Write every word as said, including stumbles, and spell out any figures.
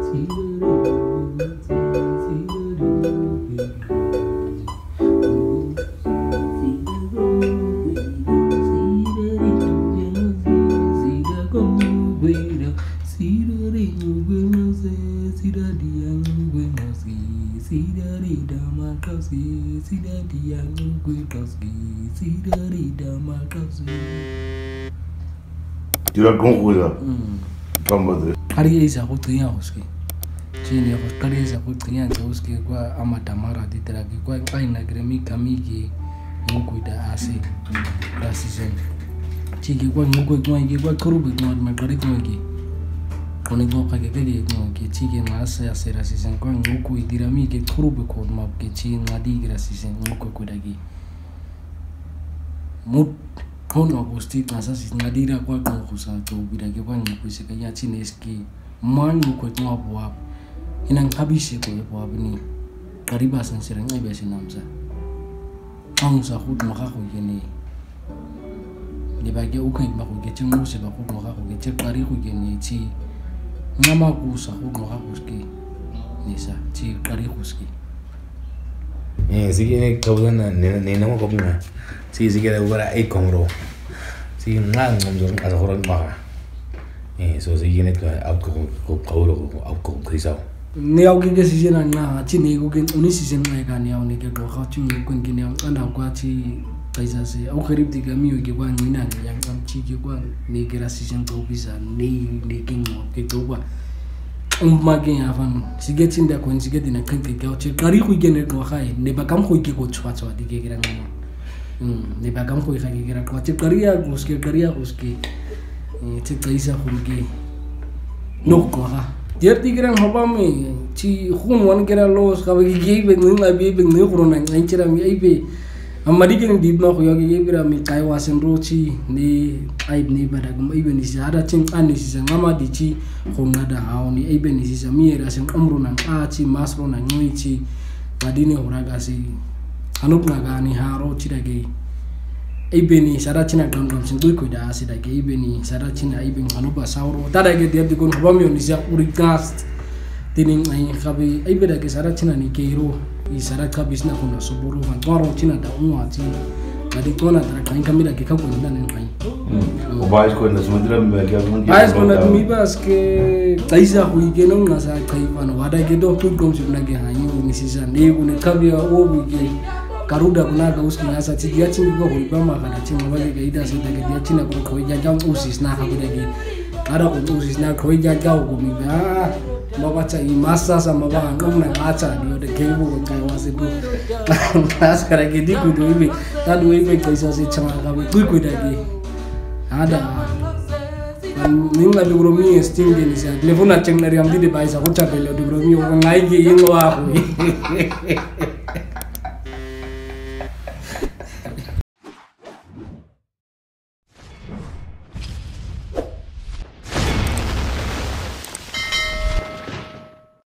Tu l'as compris là. Pas mode. Kariza kutia uski. Chini ya kariza kutia uski kwa amatamara ditragi kwa aina gremi kamiki ngukuida ase. Rasisen. Chiki kwa ngukwe kwa ngi kwa kurubi kwa magari kwa ngi. Kone kwa kagekeli kwa ngi chiki ngase ase rasisen kwa ngukwe dirami ke kurubi kwa mabke chi ngadi rasisen ngukwe kudagi. Mut kono gusti nasa si ngadira kwa kusa to bidage kwa ngukwe ka ya chineski mangu kwa kwa bwa inang kabise ko bwa bini kariba san sira ngabe sinamsa ang sa khud maka ko gene ni bage ukai ba ko geche nguse ba ko maka ko geche kari ko gene chi ngama ku sa khud maka ko ski ni sa chi kari ko ski eh sigine kawna ne ne namo ko bina si sigere ugara ai komro si ngang ngom asa horon ba eh so sigine ka out ko ko kawro ko out ko krisao ne au ge si jena na chi ne ko gen uni si jen ai ka ne au ne ke ko kha chi ne ko gen ne ana kwa chi kaisa se au kharib diga mi ge kwa ni na ne yang am chi ge kwa ne ge ra si jen ko bisa ne ne king mo ke ko kwa um ma ge ya fan si ge tin da ko si ge dina kan ke ka chi kari ku ge ne ko khai ne ba kam ko ge ko chwa chwa di ge ge ra ngama um ne ba kam ko ge ge ra ko chi kari ya uske kari ya uske chi kaisa ko ge no ko ha Dia tiga orang me ci khun wan kera los ka bagi ge be ngi la be be ngi khurona ngai chira mi ai be amadi gen di ma ko yogi ge bira mi kai wasen roci ni ai ni bada gum ai be ni sada cin ani si ngama di ci khun ngada hawo ni ai be ni si mi era sen amru nan a ci masro nan ngi ci badine huraga si anup naga ni haro ci dage ai be ni sada cina don don sin ko da asi dage ai be ni sada cina ai be anupa sauro tada ge dia dikon hobam yo ni sia urigast tining ai khabi ai be dage sada cina ni keiro i sada kabis na kuna soburu kan toro cina da umwa ci adi kona tra kan kamila ke kako nan ai o bais ko na sumandira mi ga mun di bais ko na mi bas ke taisa hui ke non na sa kai pan wada ge do tu kom sibna ge hanyu ni sisa ne ko ne kabia o bu ge karuda kuna ga uski nasa ci dia cin go hol ba ma kana cin ba ga ida sai daga dia cin ko ko ja jam usis na ha dage ada ko usis na ko ja ja ko mi ba ma ba ta i masa sama ba ngam na acha dio de ke bu ka wa se bu tas kara ge di ku do mi ta do i be ko so se chama ga ku ku dage ada ninga de bro mi sting de ni sa telefona ceng na riam di de ba sa ko cha pele de bro mi ko ngai ge yin wa ko